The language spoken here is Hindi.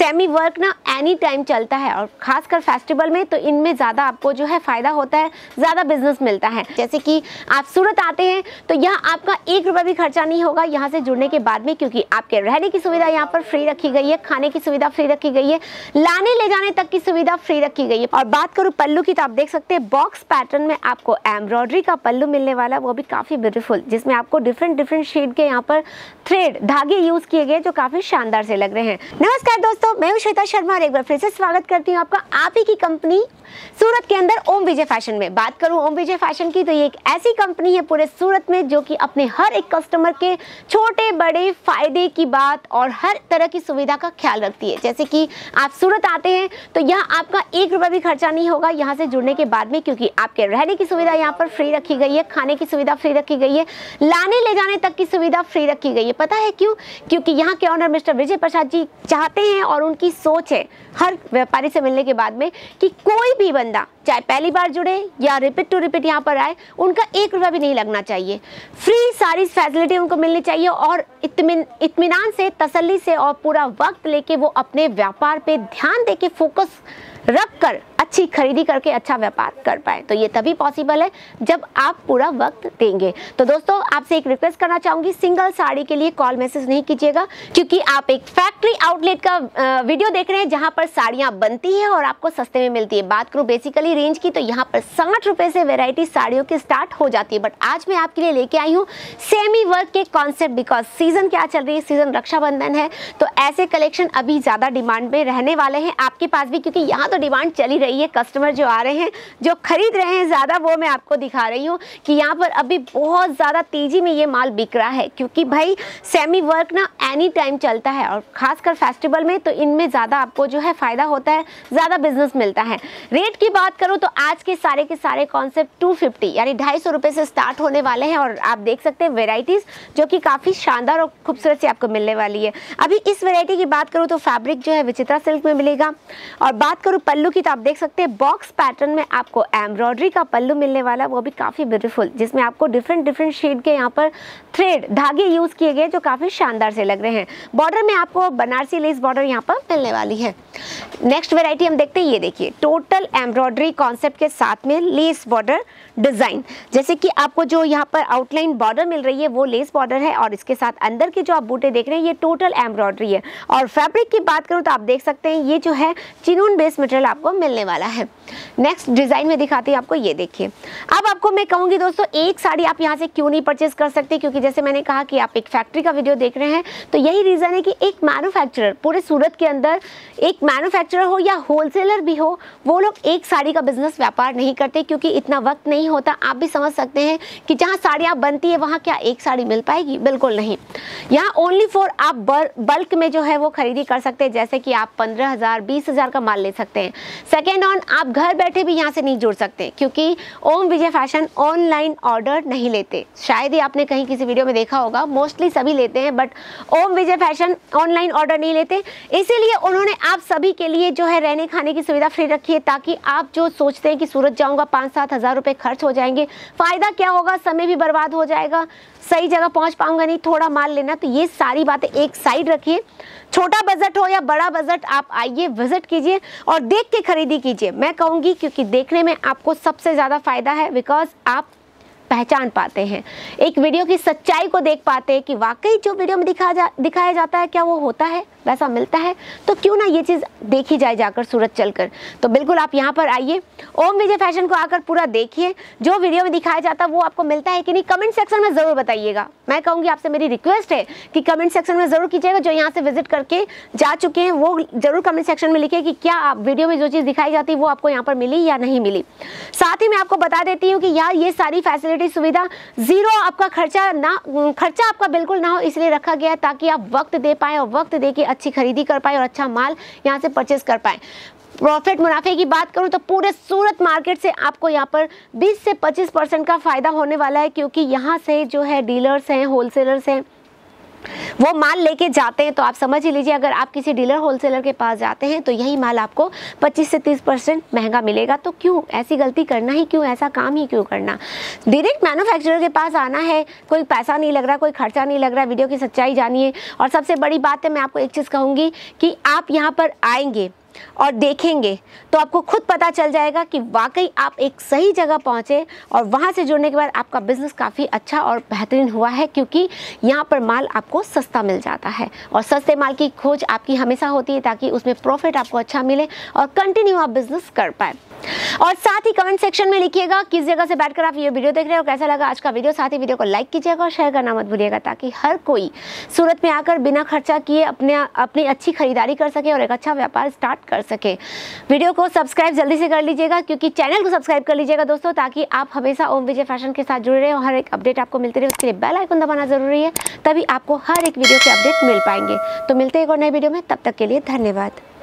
सेमी वर्क ना एनी टाइम चलता है और खासकर फेस्टिवल में तो इनमें ज़्यादा आपको जो है फ़ायदा होता है, ज़्यादा बिजनेस मिलता है। जैसे कि आप सूरत आते हैं तो यहाँ आपका 1 रुपया भी खर्चा नहीं होगा यहाँ से जुड़ने के बाद में, क्योंकि आपके रहने की सुविधा यहाँ पर फ्री रखी गई है, खाने की सुविधा फ्री रखी गई है, लाने ले जाने तक की सुविधा फ्री रखी गई है। और बात करूँ पल्लू की तो आप देख सकते हैं बॉक्स पैटर्न में आपको एम्ब्रॉयडरी का पल्लू मिलने वाला है, वो भी काफ़ी ब्यूटीफुल, जिसमें आपको डिफरेंट शेड के यहाँ पर थ्रेड धागे यूज किए गए जो काफ़ी शानदार से लग रहे हैं। नमस्कार दोस्तों, मैं हूँ श्वेता शर्मा और एक बार फिर से स्वागत करती हूँ आपका आप ही की कंपनी सूरत के अंदर ओम विजय फैशन में। बात करूं ओम विजय फैशन की तो ये एक ऐसी कंपनी है पूरे सूरत में जो कि अपने हर एक कस्टमर के छोटे बड़े फायदे की बात और हर तरह की सुविधा का ख्याल रखती है। जैसे कि आप सूरत आते हैं तो यहाँ आपका 1 रुपया भी खर्चा नहीं होगा यहाँ से जुड़ने के बाद में, क्योंकि आपके रहने की सुविधा यहाँ पर फ्री रखी गई है, खाने की सुविधा फ्री रखी गई है, लाने ले जाने तक की सुविधा फ्री रखी गई है। पता है क्यों? क्योंकि यहाँ के ऑनर मिस्टर विजय प्रसाद जी चाहते हैं और उनकी सोच है हर व्यापारी से मिलने के बाद में कि कोई भी बंदा चाहे पहली बार जुड़े या रिपीट टू रिपीट यहाँ पर आए, उनका 1 रुपया भी नहीं लगना चाहिए। फ्री सारी फैसिलिटी उनको मिलनी चाहिए और इत्मीनान से, तसल्ली से और पूरा वक्त लेके वो अपने व्यापार पे ध्यान देके फोकस रख कर अच्छी खरीदी करके अच्छा व्यापार कर पाए। तो ये तभी पॉसिबल है जब आप पूरा वक्त देंगे। तो दोस्तों आपसे एक रिक्वेस्ट करना चाहूँगी, सिंगल साड़ी के लिए कॉल मैसेज नहीं कीजिएगा, क्योंकि आप एक फैक्ट्री आउटलेट का वीडियो देख रहे हैं जहाँ पर साड़ियाँ बनती है और आपको सस्ते में मिलती है। बात करूँ बेसिकली रेंज की तो यहाँ पर 60 रुपये से वेराइटी साड़ियों की स्टार्ट हो जाती है। बट आज मैं आपके लिए लेके आई हूँ सेमी वर्क के कॉन्सेप्ट, बिकॉज सीजन क्या चल रही है, सीजन रक्षाबंधन है, तो ऐसे कलेक्शन अभी ज़्यादा डिमांड में रहने वाले हैं आपके पास भी, क्योंकि यहाँ तो डिमांड चली रही है। कस्टमर जो आ रहे हैं, जो खरीद रहे हैं ज़्यादा, वो मैं आपको दिखा रही हूँ कि यहाँ पर अभी बहुत ज़्यादा तेज़ी में ये माल बिक रहा है, क्योंकि भाई सेमी वर्क ना एनी टाइम चलता है और खासकर फेस्टिवल में तो इनमें ज़्यादा आपको जो है फ़ायदा होता है, ज़्यादा बिजनेस मिलता है। रेट की बात करूँ तो आज के सारे कॉन्सेप्ट 250 यानी 250 रुपये से स्टार्ट होने वाले हैं और आप देख सकते हैं वेराइटीज़ जो कि काफ़ी शानदार और खूबसूरत से आपको मिलने वाली है। अभी इस वेराइटी की बात करूँ तो फैब्रिक जो है विचित्रा सिल्क में मिलेगा। और बात करूँ पल्लू की तो आप देख सकते हैं बॉक्स पैटर्न में आपको एम्ब्रॉयडरी का पल्लू मिलने वाला है, वो भी काफ़ी ब्यूटीफुल, जिसमें आपको डिफरेंट शेड के यहाँ पर थ्रेड धागे यूज़ किए गए जो काफ़ी शानदार से लग रहे हैं। बॉर्डर में आपको बनारसी लेस बॉर्डर यहाँ पर मिलने वाली है। नेक्स्ट वेराइटी हम देखते हैं, ये देखिए टोटल एम्ब्रॉयडरी कॉन्सेप्ट के साथ में लेस बॉर्डर डिज़ाइन। जैसे कि आपको जो यहाँ पर आउटलाइन बॉर्डर मिल रही है वो लेस बॉर्डर है और इसके साथ अंदर के जो आप बूटे देख रहे हैं ये टोटल एम्ब्रॉयडरी है। और फैब्रिक की बात करूँ तो आप देख सकते हैं ये जो है चिनून बेस मटेरियल आपको मिलने वाला है। नेक्स्ट डिज़ाइन में दिखाती है आपको, ये देखिए। अब आपको मैं कहूँगी दोस्तों एक साड़ी आप यहाँ से क्यों नहीं परचेज कर सकते, क्योंकि जैसे मैंने कहा कि आप एक फैक्ट्री का वीडियो देख रहे हैं, तो यही रीज़न है कि एक मैन्युफैक्चरर पूरे सूरत के अंदर, एक मैन्युफैक्चरर हो या होलसेलर भी हो, वो लोग एक साड़ी का बिजनेस व्यापार नहीं करते, क्योंकि इतना वक्त नहीं होता। आप भी समझ सकते हैं कि जहाँ साड़ियाँ बनती है वहाँ क्या एक साड़ी मिल पाएगी? बिल्कुल नहीं। यहाँ ओनली फॉर आप बल्क में जो है वो खरीदी कर सकते हैं, जैसे कि आप 15,000 20,000 का माल ले सकते हैं। सेकेंड ऑन आप घर बैठे भी यहाँ से नहीं जुड़ सकते, क्योंकि Om Vijay fashion online order नहीं लेते। शायद ही आपने कहीं किसी वीडियो में देखा होगा, मोस्टली सभी लेते हैं, but Om Vijay fashion online order नहीं लेते। इसीलिए उन्होंने आप सभी के लिए जो है रहने खाने की सुविधा फ्री रखी है, ताकि आप जो सोचते हैं कि सूरत जाऊँगा 5-7 हज़ार रुपये खर्च हो जाएंगे, फ़ायदा क्या होगा, समय भी बर्बाद हो जाएगा, सही जगह पहुँच पाऊँगा नहीं, थोड़ा माल लेना, तो ये सारी बातें एक साइड रखिए। छोटा बजट हो या बड़ा बजट, आप आइए, विजिट कीजिए और देख के खरीदी कीजिए। मैं कहूँगी क्योंकि देखने में आपको सबसे ज़्यादा फ़ायदा है, बिकॉज आप पहचान पाते हैं, एक वीडियो की सच्चाई को देख पाते हैं कि वाकई जो वीडियो में दिखाया जाता है क्या वो होता है, वैसा मिलता है। तो क्यों ना ये चीज़ देखी जाए जाकर सूरत चलकर। तो बिल्कुल आप यहाँ पर आइए, ओम विजय फैशन को आकर पूरा देखिए, जो वीडियो में दिखाया जाता है वो आपको मिलता है कि नहीं, कमेंट सेक्शन में ज़रूर बताइएगा। मैं कहूँगी आपसे मेरी रिक्वेस्ट है कि कमेंट सेक्शन में ज़रूर कीजिएगा। जो यहाँ से विजिट करके जा चुके हैं वो ज़रूर कमेंट सेक्शन में लिखिए कि क्या आप वीडियो में जो चीज़ दिखाई जाती है वो आपको यहाँ पर मिली या नहीं मिली। साथ ही मैं आपको बता देती हूँ कि यार ये सारी फैसिलिटी सुविधा जीरो, आपका खर्चा आपका बिल्कुल ना हो, इसलिए रखा गया है ताकि आप वक्त दे पाएँ और वक्त दे के अच्छी खरीदी कर पाए और अच्छा माल यहाँ से परचेस कर पाए। प्रॉफिट मुनाफे की बात करूँ तो पूरे सूरत मार्केट से आपको यहाँ पर 20 से 25% का फ़ायदा होने वाला है, क्योंकि यहाँ से जो है डीलर्स हैं, होलसेलर्स हैं, वो माल लेके जाते हैं तो आप समझ ही लीजिए, अगर आप किसी डीलर होलसेलर के पास जाते हैं तो यही माल आपको 25 से 30% महंगा मिलेगा। तो क्यों ऐसी गलती करना, ही क्यों ऐसा काम ही क्यों करना। डायरेक्ट मैन्युफैक्चरर के पास आना है, कोई पैसा नहीं लग रहा, कोई खर्चा नहीं लग रहा। वीडियो की सच्चाई जानिए। और सबसे बड़ी बात है, मैं आपको एक चीज़ कहूँगी कि आप यहाँ पर आएंगे और देखेंगे तो आपको खुद पता चल जाएगा कि वाकई आप एक सही जगह पहुंचे, और वहां से जुड़ने के बाद आपका बिजनेस काफ़ी अच्छा और बेहतरीन हुआ है, क्योंकि यहाँ पर माल आपको सस्ता मिल जाता है। और सस्ते माल की खोज आपकी हमेशा होती है ताकि उसमें प्रॉफिट आपको अच्छा मिले और कंटिन्यू आप बिजनेस कर पाए। और साथ ही कमेंट सेक्शन में लिखिएगा किस जगह से बैठकर आप ये वीडियो देख रहे हो, कैसा लगा आज का वीडियो। साथ ही वीडियो को लाइक कीजिएगा और शेयर करना मत भूलिएगा, ताकि हर कोई सूरत में आकर बिना खर्चा किए अपनी अच्छी खरीदारी कर सके और एक अच्छा व्यापार स्टार्ट कर सके। वीडियो को सब्सक्राइब जल्दी से कर लीजिएगा, क्योंकि चैनल को सब्सक्राइब कर लीजिएगा दोस्तों, ताकि आप हमेशा ओम विजय फैशन के साथ जुड़े रहे और हर एक अपडेट आपको मिलती रहे। उसके लिए बेल आइकन दबाना जरूरी है, तभी आपको हर एक वीडियो के अपडेट मिल पाएंगे। तो मिलते हैं एक और नए वीडियो में, तब तक के लिए धन्यवाद।